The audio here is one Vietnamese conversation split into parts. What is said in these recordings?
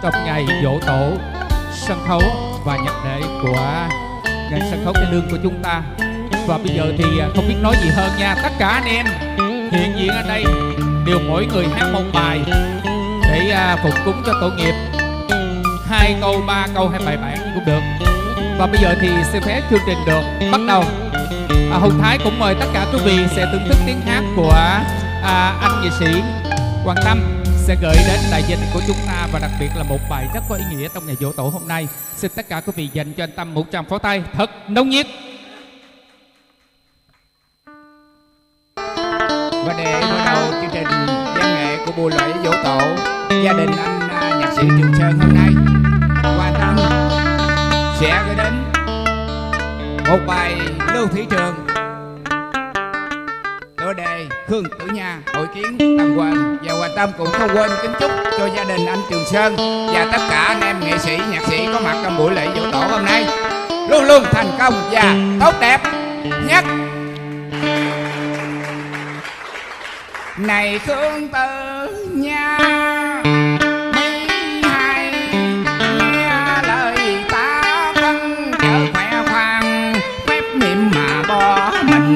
trong ngày giỗ tổ sân khấu và nhạc đệ của ngành sân khấu cải lương của chúng ta. Và bây giờ thì không biết nói gì hơn nha. Tất cả anh em hiện diện ở đây đều mỗi người hát một bài để phục cúng cho tổ nghiệp, 2 câu, 3 câu hay bài bản cũng được. Và bây giờ thì xin phép chương trình được bắt đầu. Hùng Thái cũng mời tất cả quý vị sẽ thưởng thức tiếng hát của anh nghệ sĩ Quang Tâm sẽ gửi đến đại diện của chúng ta, và đặc biệt là một bài rất có ý nghĩa trong ngày giỗ tổ hôm nay. Xin tất cả quý vị dành cho anh Tâm một tràng pháo tay thật nồng nhiệt. Và để mở đầu chương trình văn nghệ của buổi lễ giỗ tổ, gia đình anh nhạc sĩ Trường Sơn hôm nay Quang Tâm sẽ gửi đến một bài Lưu Thủy Trường, tựa đề Khương Tử Nha, hội kiến Tăng Quang. Và Quang Tâm cũng không quên kính chúc cho gia đình anh Trường Sơn và tất cả anh em nghệ sĩ, nhạc sĩ có mặt trong buổi lễ giỗ tổ hôm nay luôn luôn thành công và tốt đẹp nhất. Này Khương Tử Nha, mi hay nghe lời ta thân, chớ khoe khoang phép niệm mà bỏ mình.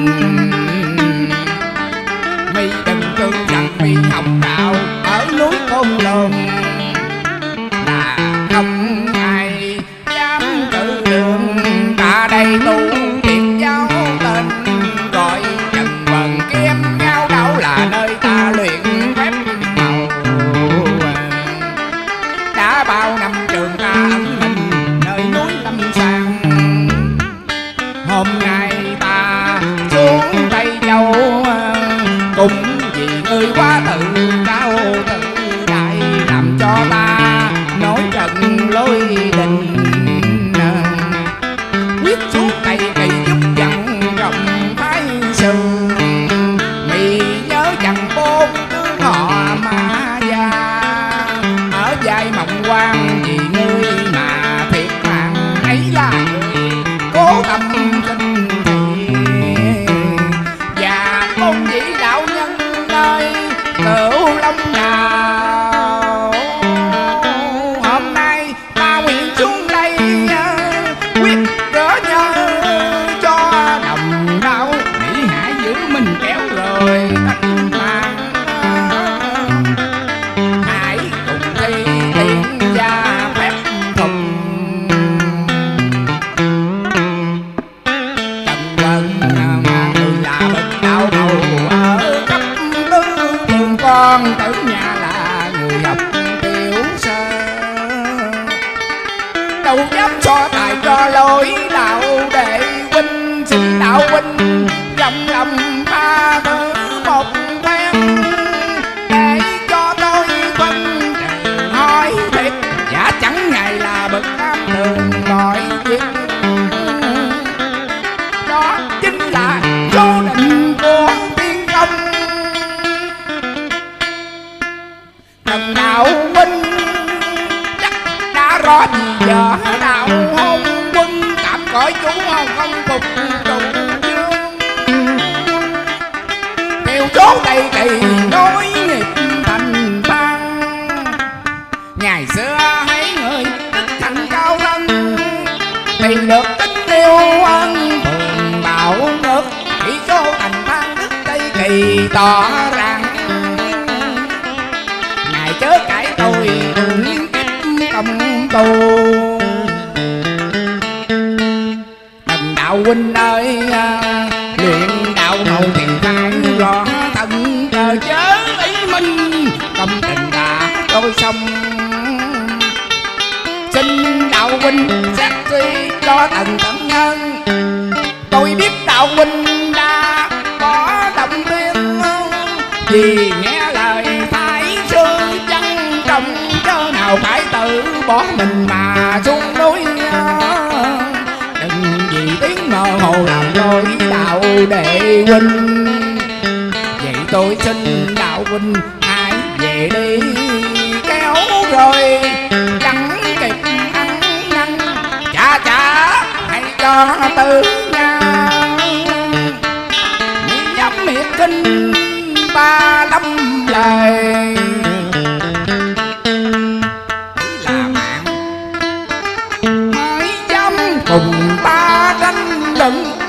Mi đừng cưng rằng mi học đạo ở núi Côn Lôn, là không ai dám cử đường. Ta đây tu tiệt giáo tên, gọi Trần Bần Kiếm nhau đâu là nơi ta luyện phép màu. Đã bao năm trường ta ẩn mình nơi núi Lâm Sang, hôm nay ta xuống Tây Châu cùng vì người quá tự cao tự đại, làm cho ta nổi trận lôi đình. Quyết xuống Tây Kỳ giúp dặn rộng Thái Sư, mì nhớ chẳng bốn tướng họ Ma Gia, ở vai Mộng Quan vì ngươi mà thiệt mạng. Ấy là người cố tâm kinh thị và công vị đạo nhân nơi Cửu Long Đào. Hôm nay ta nguyện xuống đây quyết gỡ nhớ cho đồng đạo, Mỹ Hải giữ mình kéo rồi tánh mạng. Hãy cùng thi tiên gia phép thuật, Trần Vân người là bậc đạo hầu ở khắp tứ phương. Con Tử Nha là người học tiểu sơ, đâu dám so tài cho lối đạo đệ huynh. Xin đạo huynh dòng lòng tha thứ một phen, để cho tôi phân trừ hỏi thiệt. Giả chẳng ngài là bậc tam thường mọi việc, đó chính là số định của tiên công. Trần đạo huynh chắc đã rõ gì giờ đạo hôn quân, cảm cõi chú không phục trùng dương. Theo số Tây Kỳ nối nghiệp thành thang, ngày xưa mấy người tích thành cao thân, tìm được tính yêu ân phường bảo nước. Chỉ số thành thang đức Tây Kỳ tỏ ràng, ngài chớ cãi tôi đừng kiếp công tu. Trần đạo huynh ơi, luyện đạo màu thì phải rõ thân, cờ chớ ý minh công tình đã đôi sông. Xin đạo huynh xét suy cho tầng tận nhân, tôi biết đạo huynh đã có động viên, vì nghe lời Thái Sư chân trọng, chớ nào phải tự bỏ mình mà xuống núi. Đừng vì tiếng mơ hồ làm lỗi đạo đệ huynh, vậy tôi xin đạo huynh hãy về đi, kéo rồi chẳng kịp ăn năn. Chà chà hãy cho Tử Nha nhắm miệt kinh 35 lời, là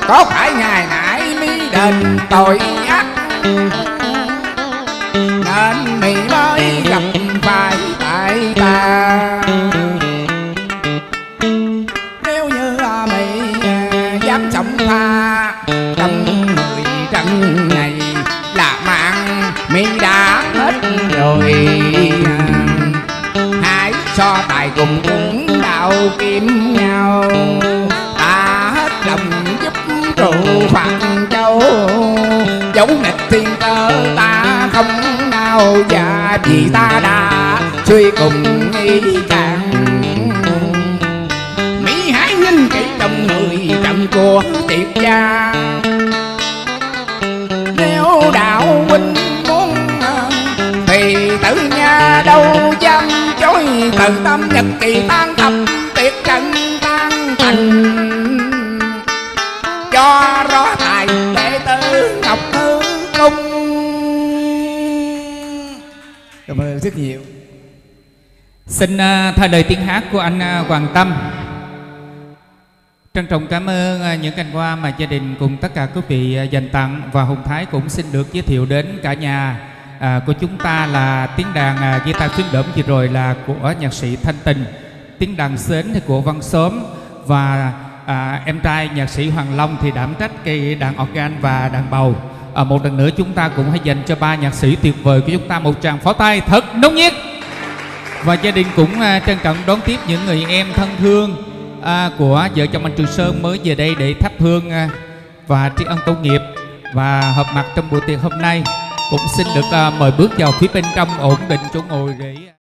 có phải ngày nãy mi đền tội ác nên mi mới gặp phải tại ta. Nếu như mi dám sống tha trong 10 trận này là mạng mi đã hết rồi. Hãy so tài cùng tướng đạo kiếm nhau, ta hết lòng giúp trụ Phật Châu. Dẫu nghịch thiên cơ ta không nào dạ, vì ta đã suy cùng ý càng. Mỹ hãy nhìn kỹ trong 10 trận của tiệp gia. Nếu đạo huynh muốn thì tử nhà đâu dám chối. Từ tâm nhật kỳ tan thập tiệc trận tan thành, cho rõ tài đệ tử Ngọc Hư Cung. Cảm ơn rất nhiều. Xin thay lời tiếng hát của anh Hoàng Tâm. Trân trọng cảm ơn những cành hoa mà gia đình cùng tất cả quý vị dành tặng. Và Hùng Thái cũng xin được giới thiệu đến cả nhà của chúng ta là tiếng đàn guitar phím đỡm vừa rồi là của nhạc sĩ Thanh Tình, tiếng đàn sến thì của Văn Xóm, và em trai nhạc sĩ Hoàng Long thì đảm trách cây đàn organ và đàn bầu. Một lần nữa chúng ta cũng hãy dành cho ba nhạc sĩ tuyệt vời của chúng ta một tràng pháo tay thật nóng nhiệt. Và gia đình cũng trân trọng đón tiếp những người em thân thương của vợ chồng anh Trường Sơn mới về đây để thắp hương và tri ân tổ nghiệp. Và họp mặt trong buổi tiệc hôm nay cũng xin được mời bước vào phía bên trong ổn định chỗ ngồi để